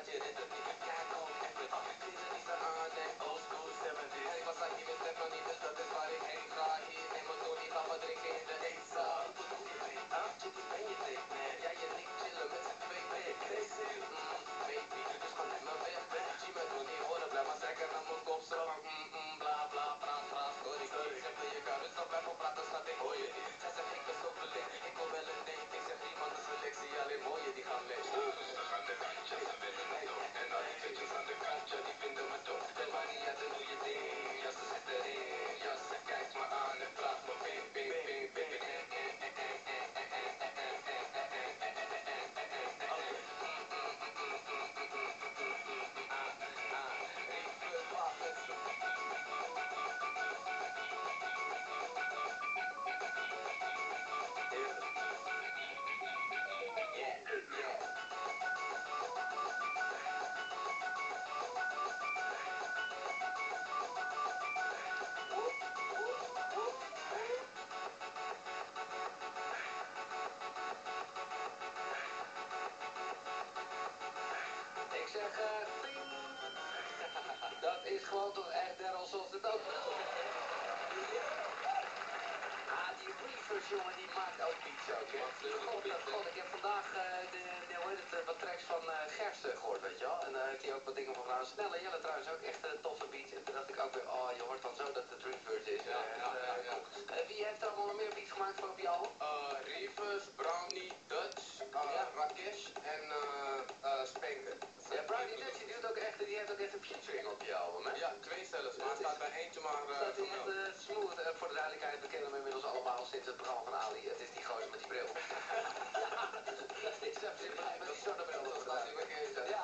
je redt niet. Kijk op, even af. Deze is er aan en old school 70's. Hey, was je beseft nog niet, dus dat is waar ik heen ga. Hier, neem mijn Tony, gaan we drinken in de eetzaal. Wat doe je, babe? Huh? Chickies ben je dik, man. Ja, je ligt chillen met z'n twee, ben je crazy? Baby, dus ga met me weg. Zie me doen niet horen, blijf maar zeggen aan mijn kop. Zo van, bla bla, praat, praat, sorry. Zeg me, je kan rustig blijven praten, schat, ik hoor je niet. Zij zegt, ik ben zo verlicht, ik wil wel een date. Ik zeg, iemand de selectie, alleen mooie, die gaan mee. Rustig aan de randje, ze willen me doen. En al die vetjes aan de kantje, die vinden me dom. Ben maar niet uit en doe je ding. Ja, ze zit erin. Ja, ze kijkt me aan en vraagt me ping, ping, ping, ping, ping. Ik zeg, dat is gewoon toch echt Daryl zoals het ook wil. Die Reefers, jongen, die maakt ook beats ook, hè. God, ik heb vandaag hoe heet het, wat tracks van Gers gehoord, weet je wel. En daar heeft hij ook wat dingen van gedaan. Snelle Jelle trouwens ook echt een toffe beat. En toen dacht ik ook weer, oh, je hoort dan zo dat het Reefers is. Ja. Wie heeft er allemaal nog meer beats gemaakt voor op jou? Reefers, Brownie, Dutch, Rakesh en Spanker. Ja, Brownie Dutch, die heeft ook echt een featuring op je album, hè? Ja, 2 zelfs, maar het staat bij eentje maar staat hij echt smooth. Voor de duidelijkheid, we kennen hem inmiddels allemaal sinds het programma van Ali. Het is die gozer met die bril. Ja, ik zou zin blij met die zonnebril. Ja,